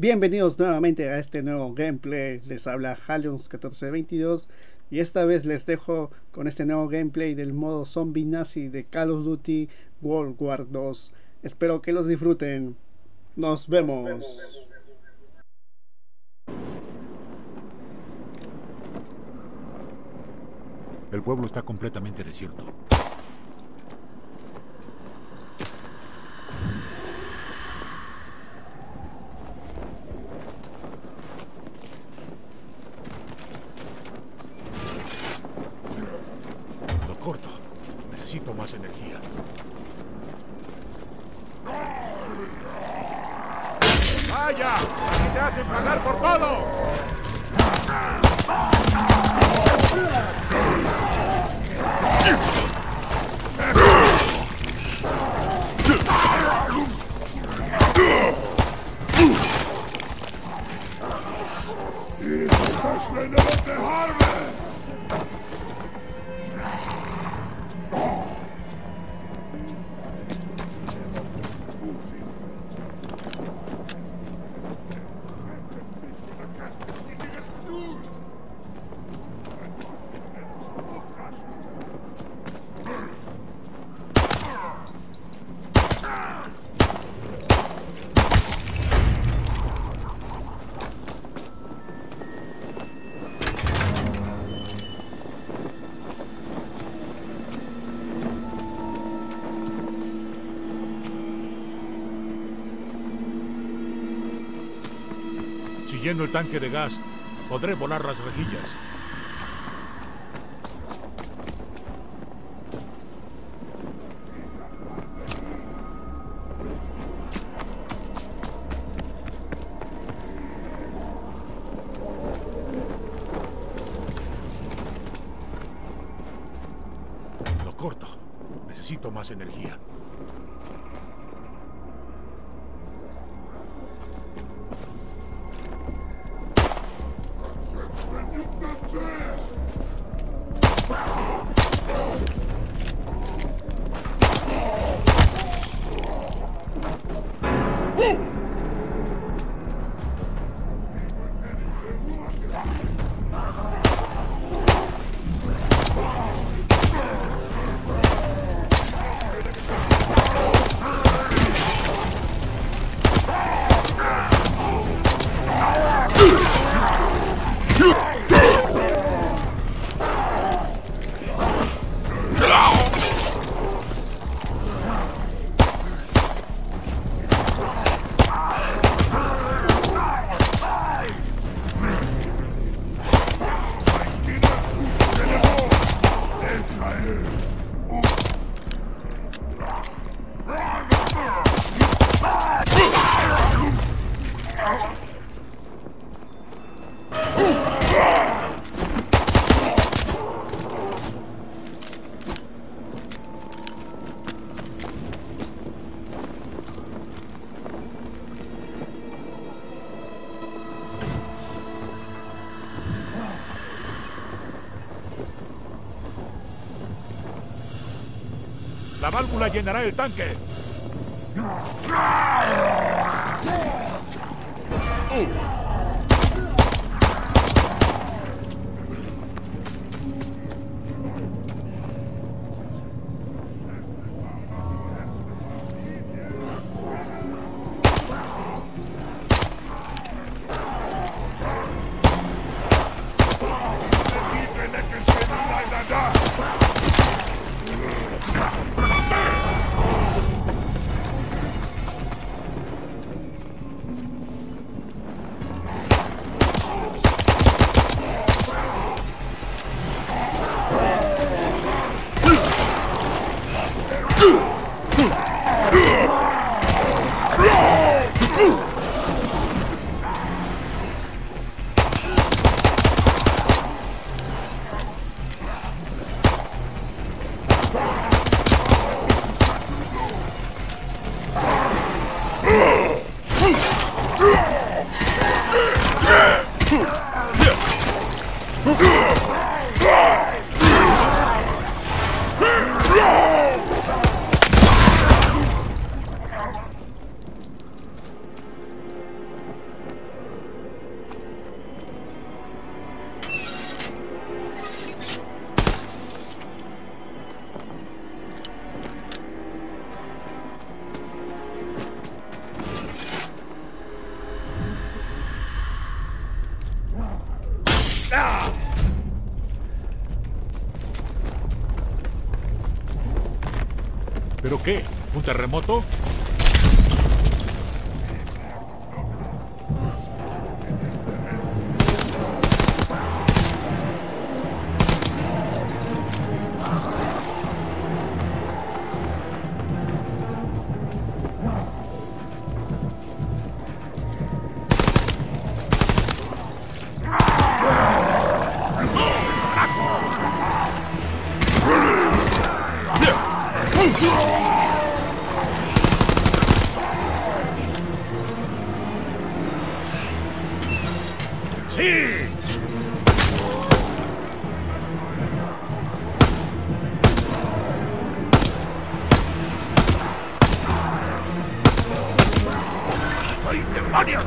Bienvenidos nuevamente a este nuevo gameplay. Les habla Halions1422 y esta vez les dejo con este nuevo gameplay del modo zombie nazi de Call of Duty World War 2. Espero que los disfruten. Nos vemos. El pueblo está completamente desierto. Lo corto. Necesito más energía. ¡Vaya! ¡Así te hacen pagar por todo! Siguiendo el tanque de gas, podré volar las rejillas. Lo corto. Necesito más energía. La válvula llenará el tanque. ¿Pero qué? ¿Un terremoto? ¡Sí! ¡Ay, demonios!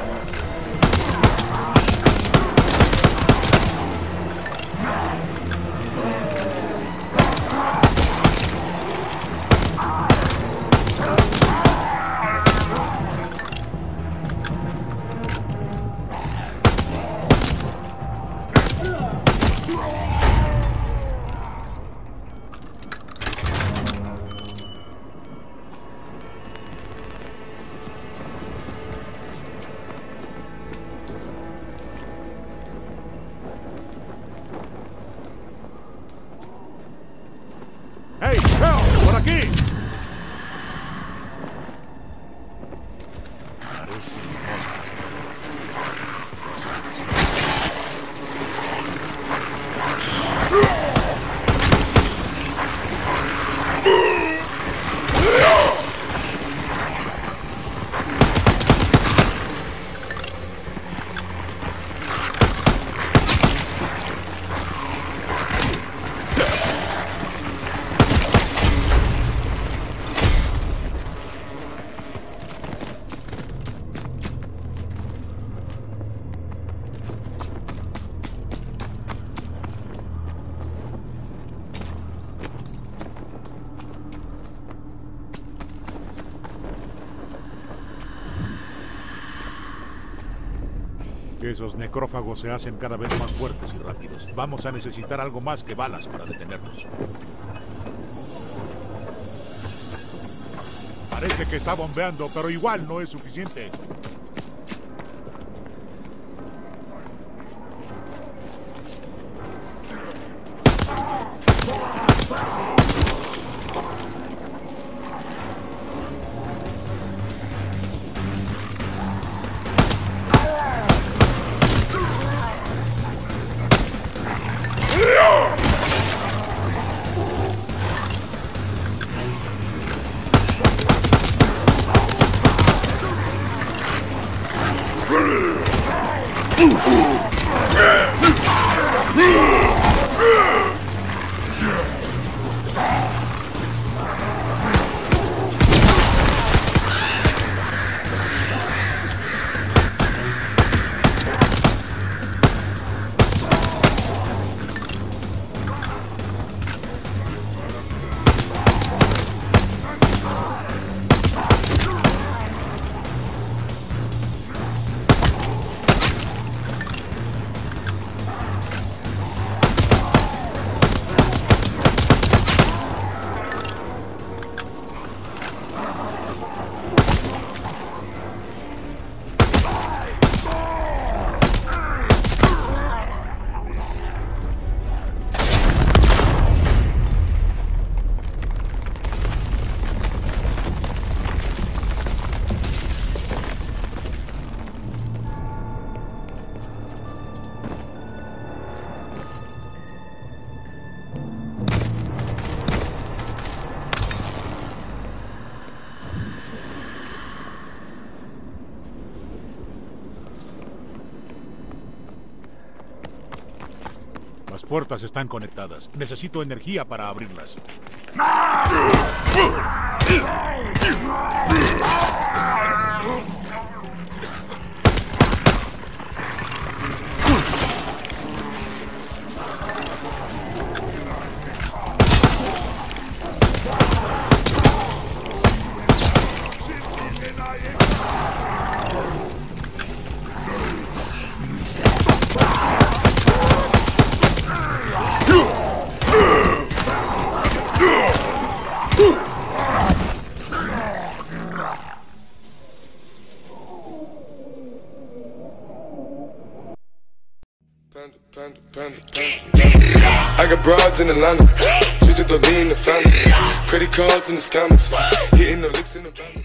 ¡Hey, Hell! ¡Por aquí! Parecen moscas. Esos necrófagos se hacen cada vez más fuertes y rápidos. Vamos a necesitar algo más que balas para detenerlos. Parece que está bombeando, pero igual no es suficiente. Las puertas están conectadas. Necesito energía para abrirlas. I got broads in Atlanta, switch to the lean, the family, credit cards in the scammers, hitting the licks in the van.